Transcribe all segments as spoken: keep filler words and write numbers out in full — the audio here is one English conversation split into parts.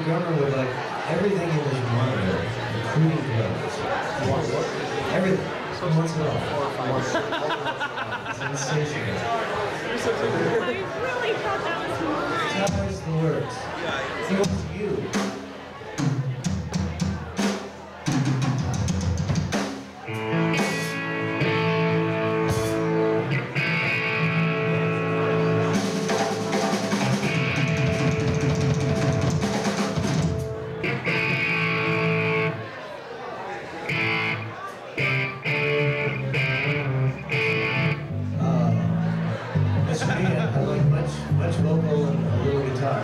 drummer would like everything in this monitor, including drums. Everything. So once in a while. Sensational. I really thought that was more. That's how this works. It was you. I like much, much vocal and a little guitar.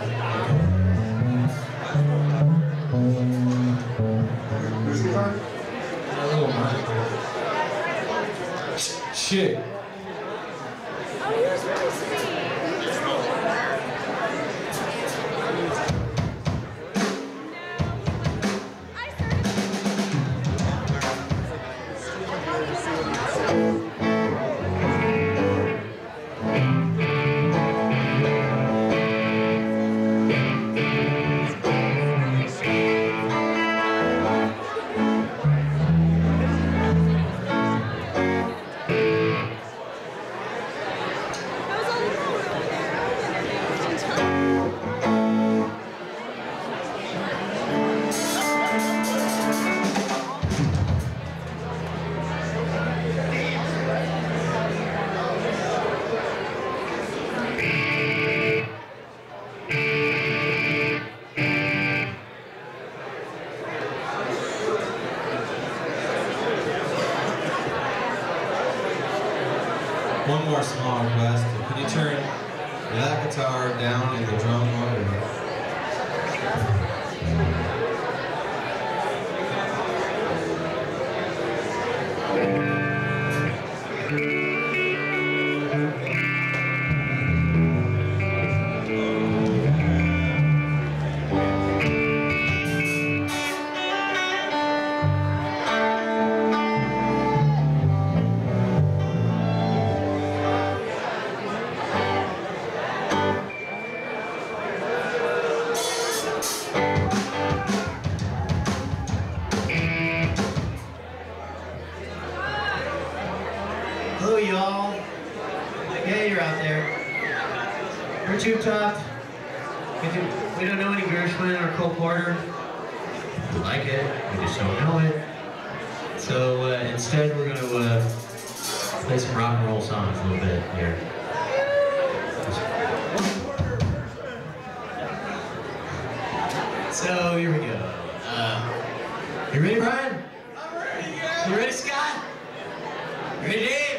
Who's guitar? A little mic. Shit. Oh, he was really sweet. One more small request. Can you turn that guitar down in the drum one? Hello, y'all. Yeah, you're out there. We're tube topped. We, do, we don't know any Gershwin or Cole Porter. We like it, we just don't know it. So uh, instead, we're going to uh, play some rock and roll songs a little bit here. So here we go. Uh, you ready, Brian? I'm ready, yeah. You ready, Scott? You ready, Dave?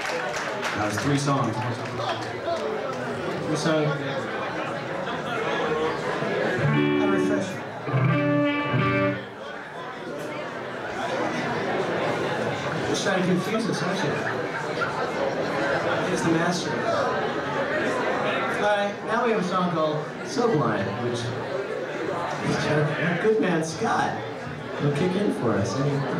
That was three songs. Three songs. A refresher. Just trying to confuse us, aren't you? Here's the master. Alright, now we have a song called So Blind, which our, our good man Scott will kick in for us. I mean,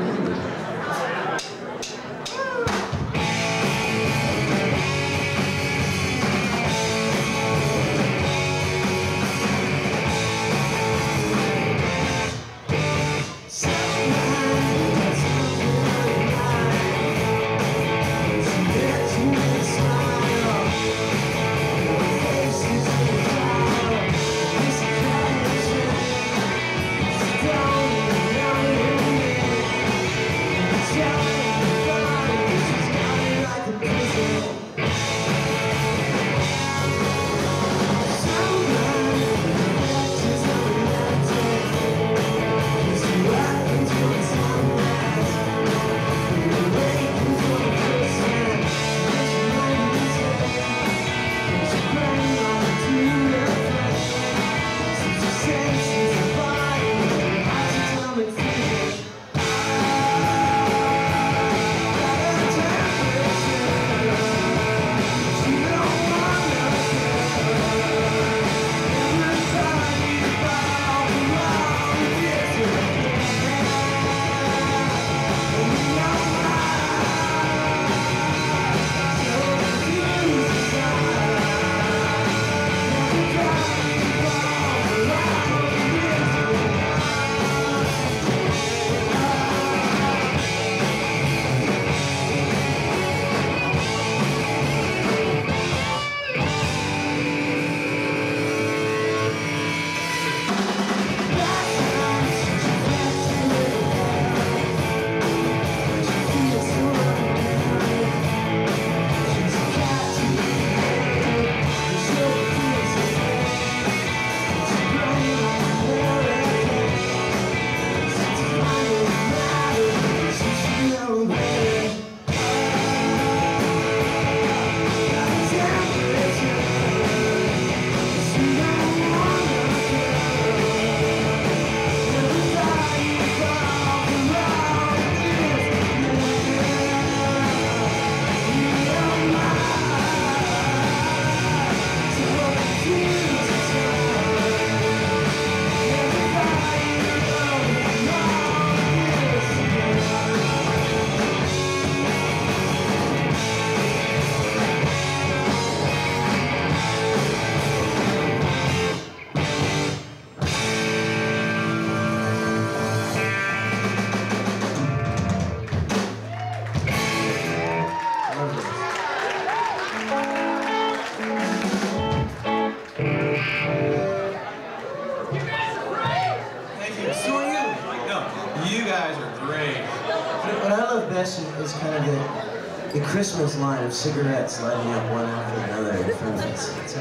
best is kind of the, the Christmas line of cigarettes lining up one after another in front of us. It's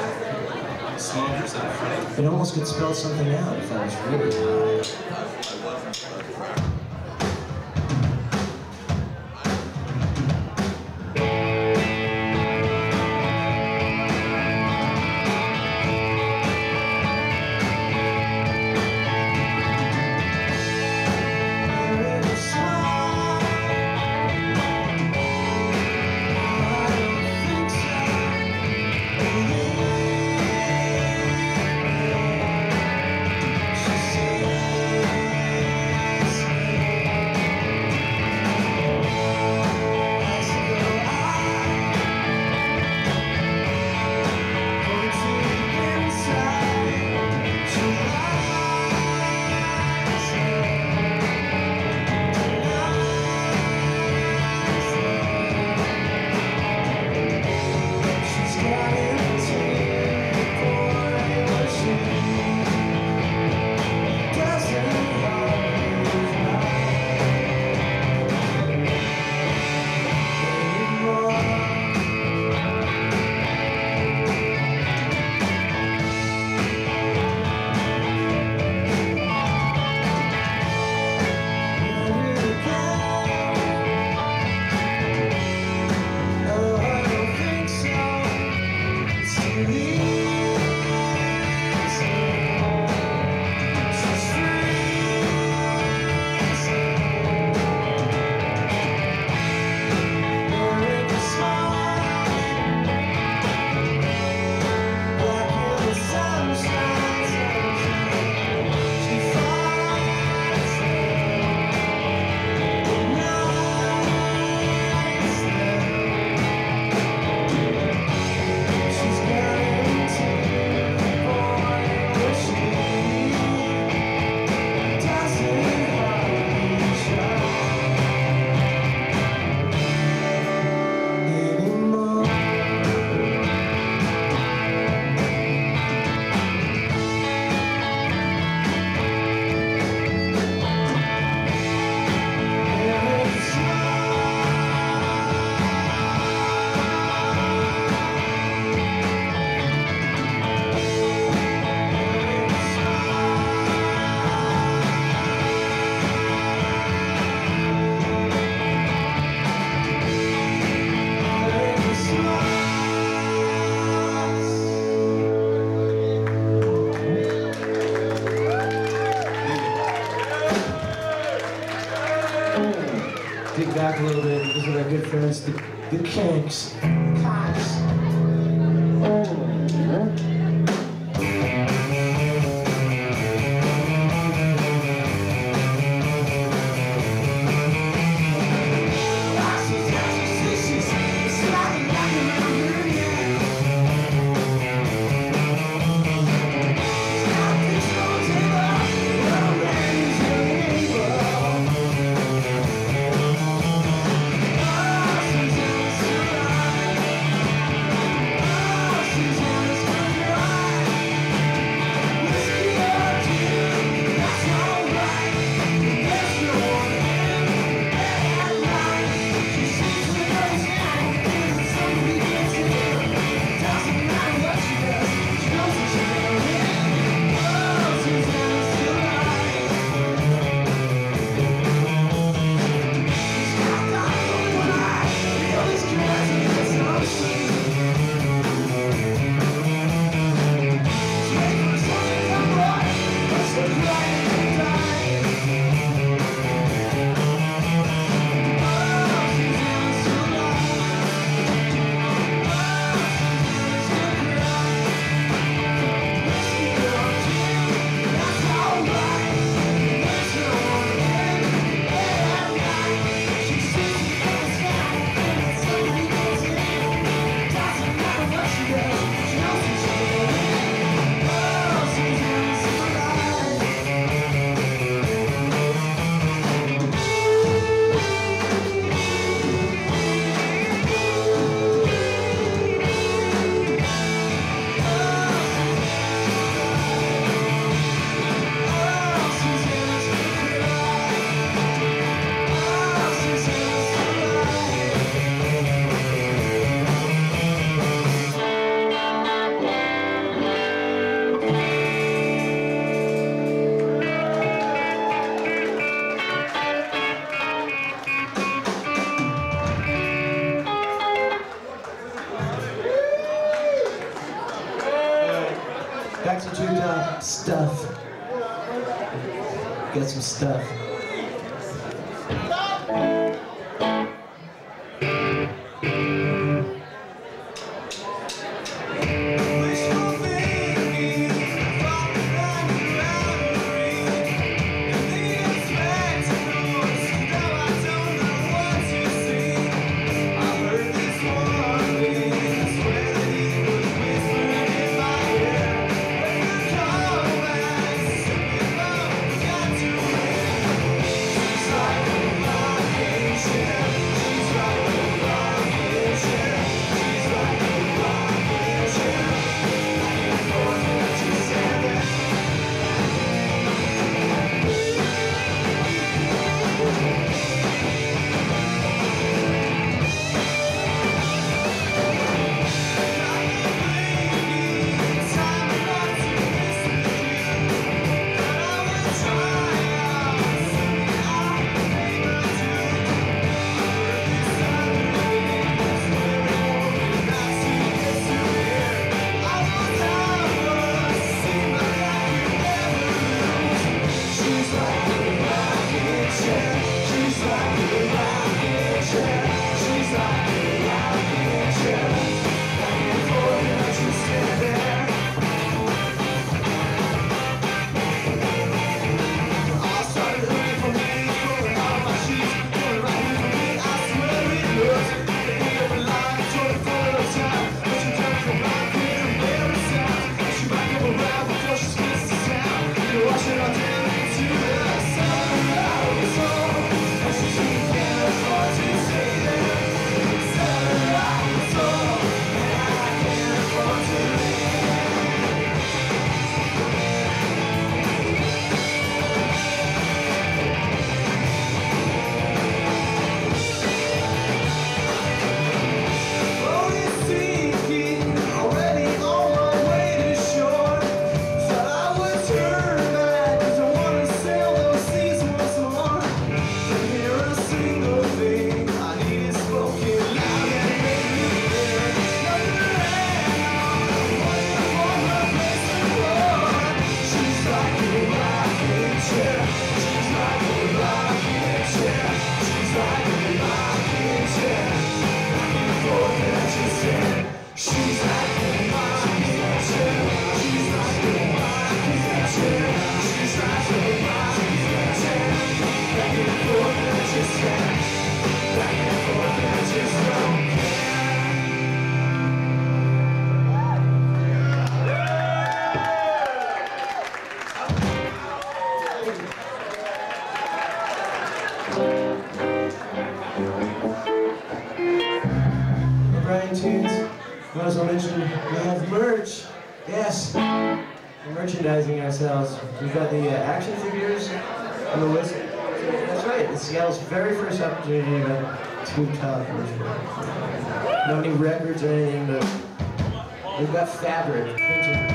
like, Smoke yourself. it almost could spell something out if I was really high. a little bit. These are our good friends, the, the Kinks. Cox. Back to Tube Top stuff. Got some stuff. Brian Tunes. I also mentioned we have merch. Yes, we're merchandising ourselves. We've got the uh, action figures and the list. That's right, it's Seattle's very first opportunity to have two top merch. Not any records or anything, but we've got fabric, printed.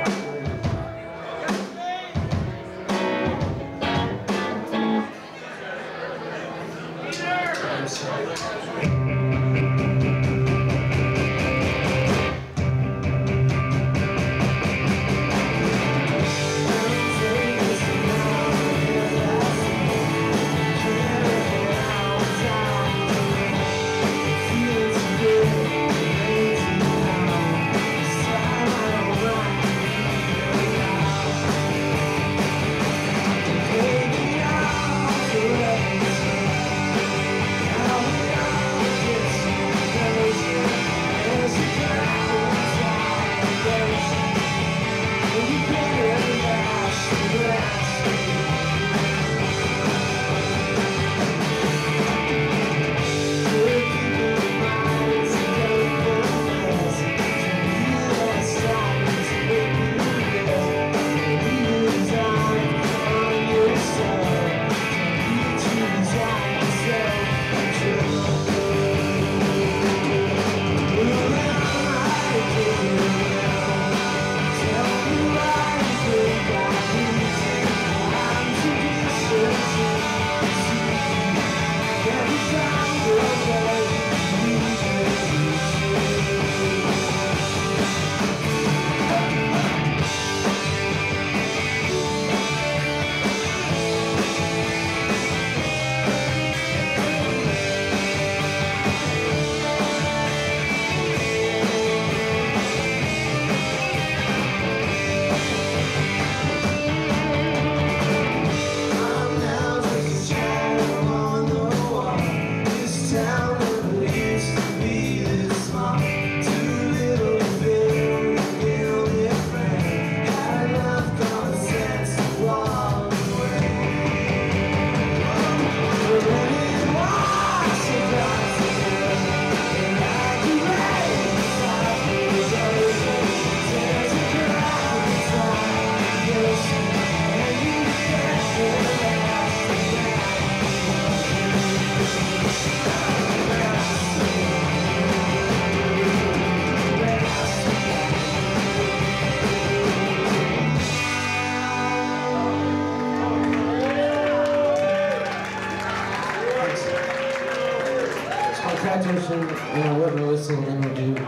Practice and, you know, what we'll listen and we'll do.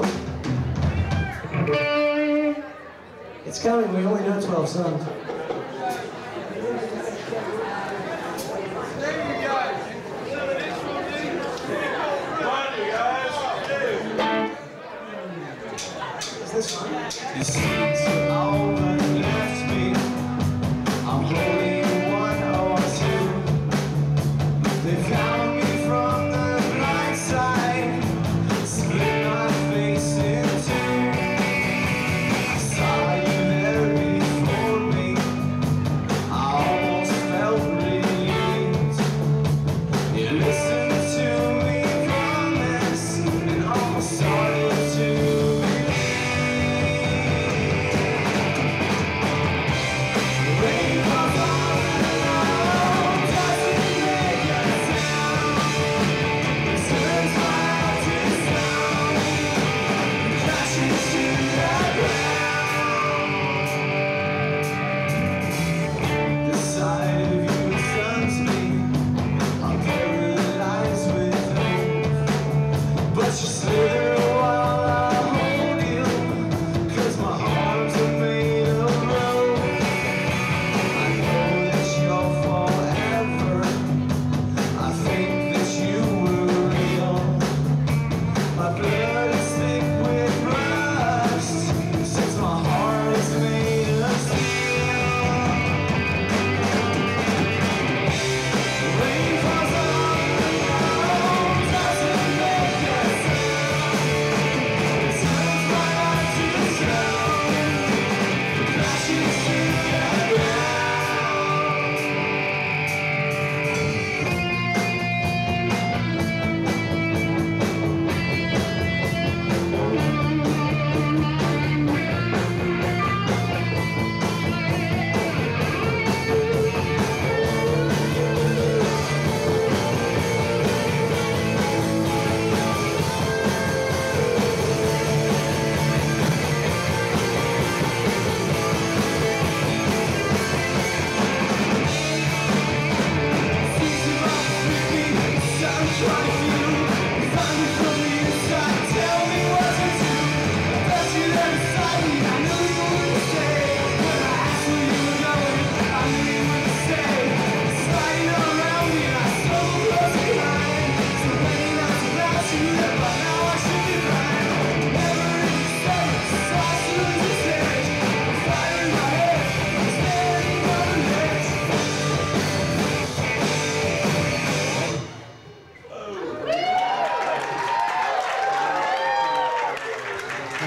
It's coming, we only know twelve songs. Is this fun? You see, all that left me, I'm holding one or two. They found me from the right side, split my face in two. I saw you there before me, I almost felt relieved. You listened to me promise, and almost started to.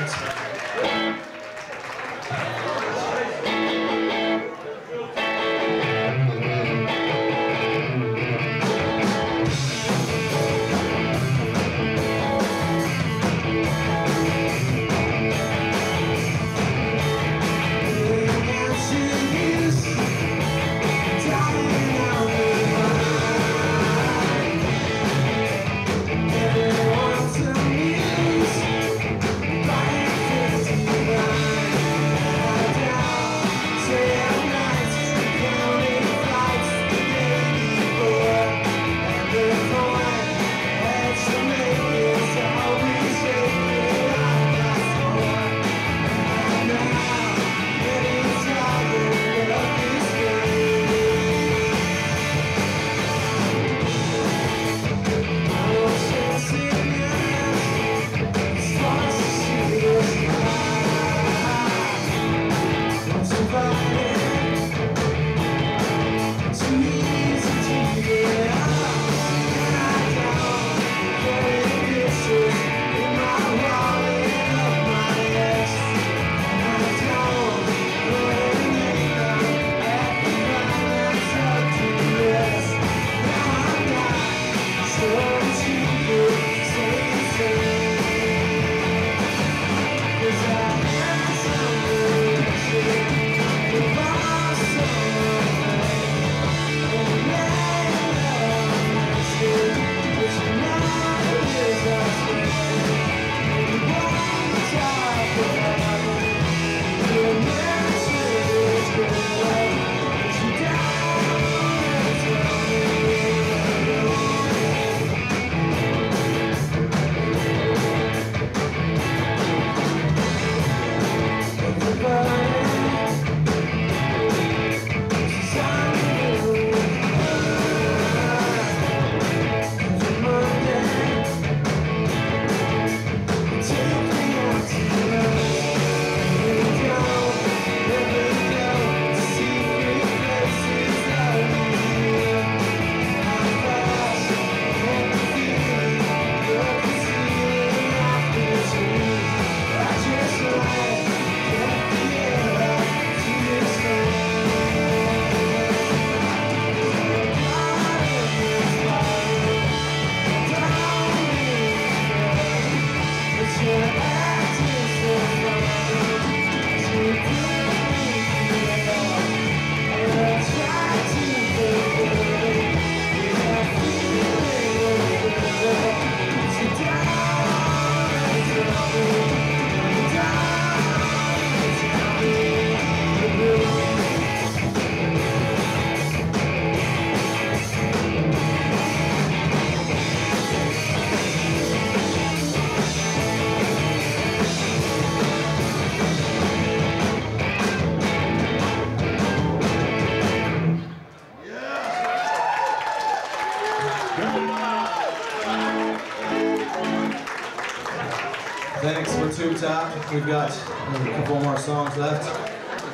Thanks for Tube Top. We've got a couple more songs left.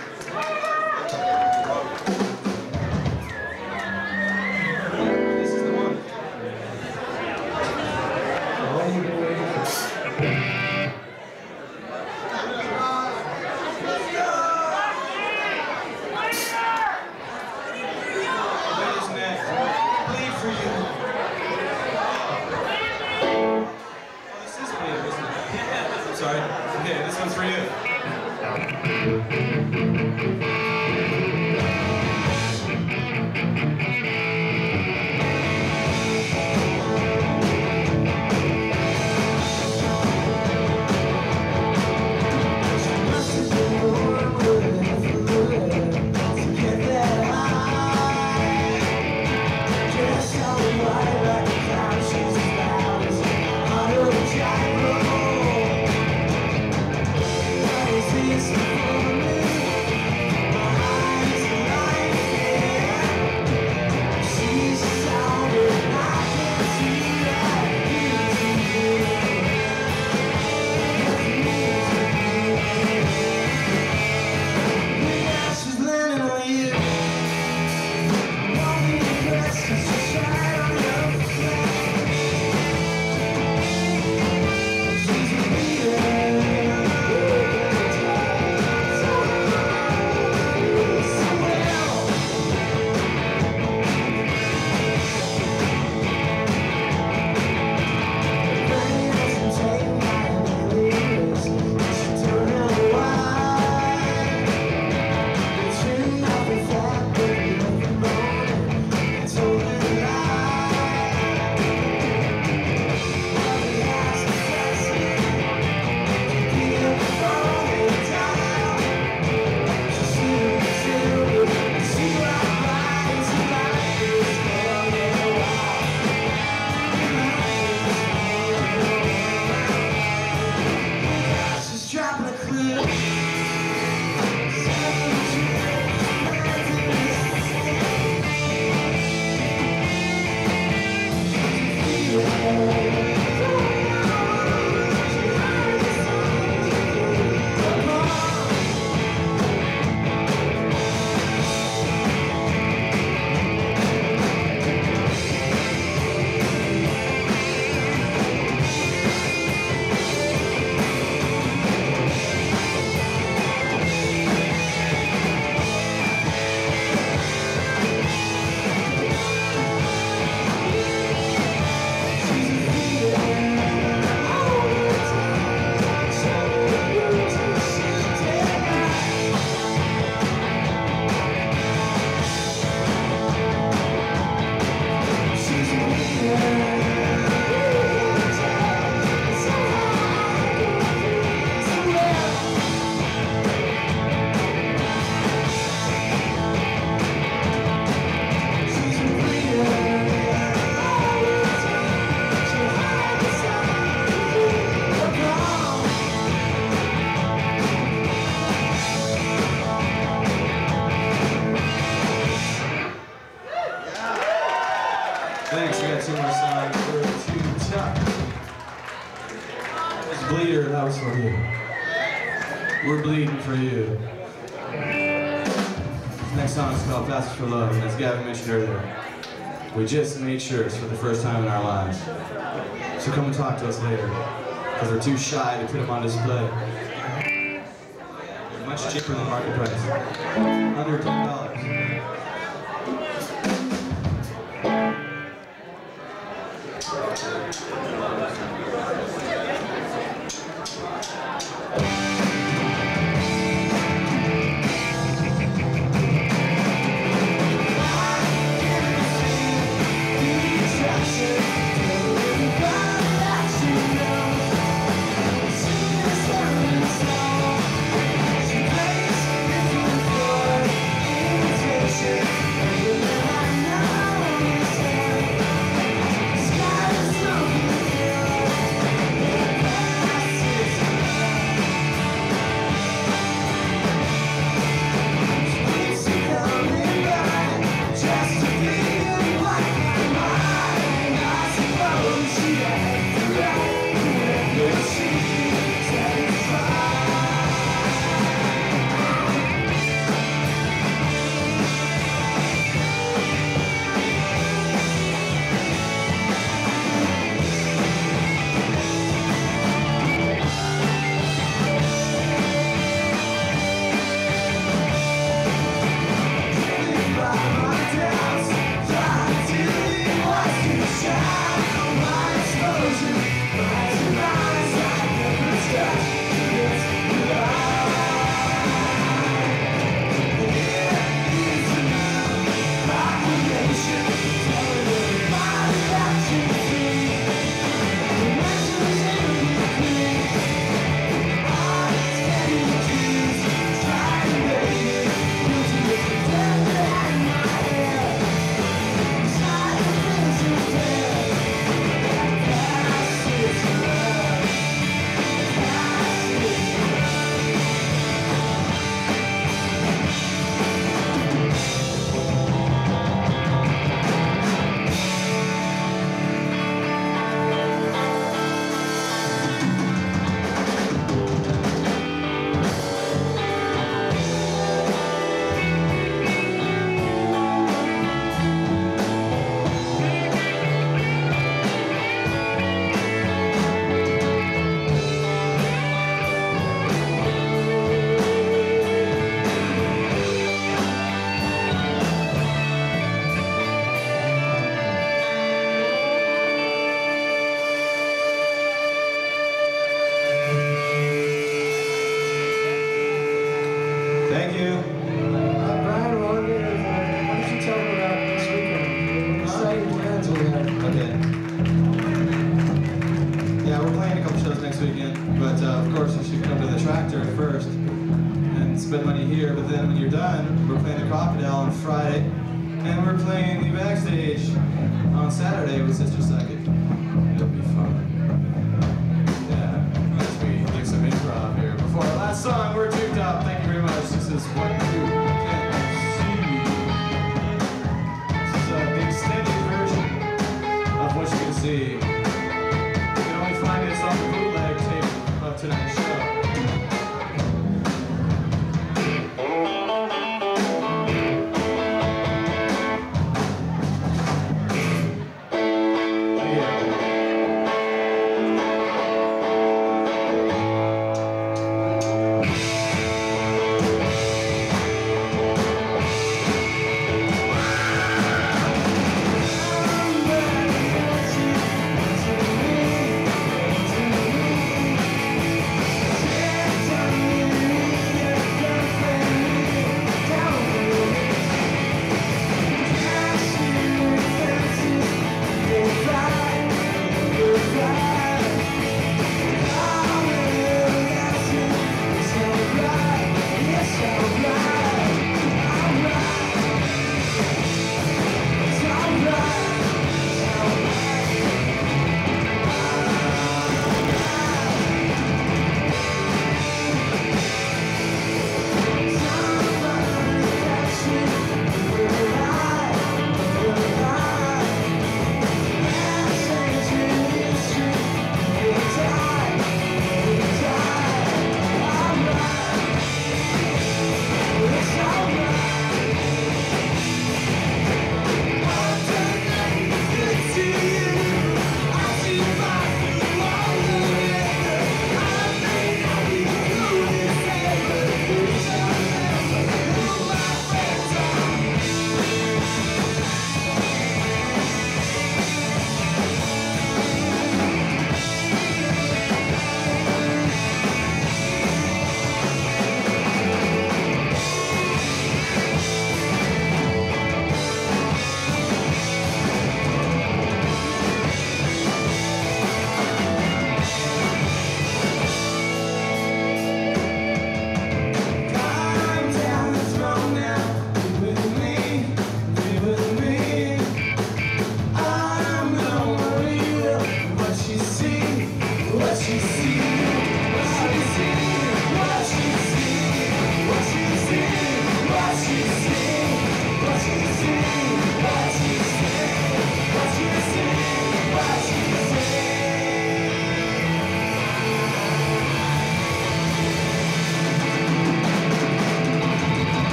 This is the one. Who's next? Bleed for you. Oh, this is Bleed, isn't it? I'm sorry. Okay, this one's for you. Bleeder, that was for you. We're bleeding for you. This next song is called Fast for Love, and as Gavin mentioned earlier, we just made shirts for the first time in our lives. So come and talk to us later, because we're too shy to put them on display. They're much cheaper than market price. Under ten dollars. Thank you. Uh, Brian, why don't you, why don't you tell them about this weekend? What exciting plans we have? Okay. Yeah, we're playing a couple shows next weekend, but uh, of course you should come to the Tractor first and spend money here, but then when you're done, we're playing the Crocodile on Friday, and we're playing the Backstage on Saturday with Sister Psychic. It'll be fun. Yeah, as we do some improv here. Before our last song, we're tuned up. Thank you very much. This is What You Can't See. This is uh, the extended version of What You Can See. You can only find this on the bootleg tape of tonight's show.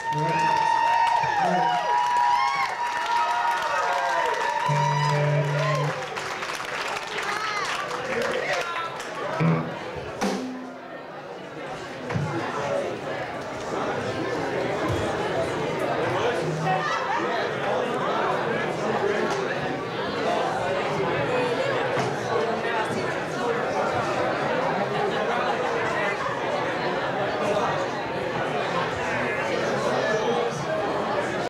All right.